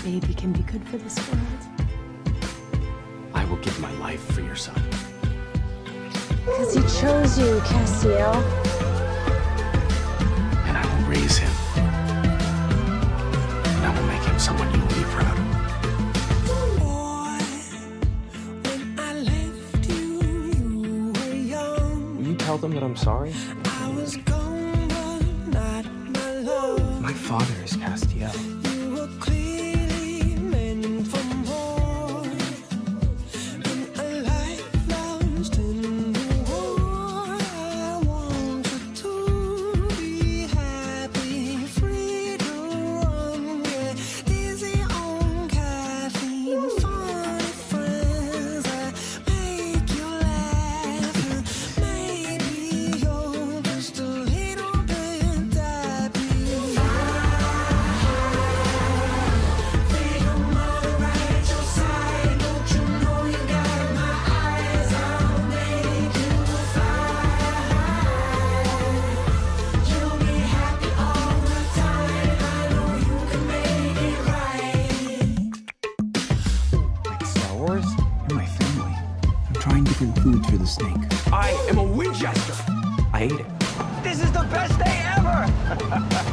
baby can be good for this world. I will give my life for your son. Because he chose you, Castiel. And I will raise him. And I will make him someone you will be proud of. Will you tell them that I'm sorry? My father is Castiel. You're my family. I'm trying different foods for the snake. I am a Winchester. I ate it. This is the best day ever!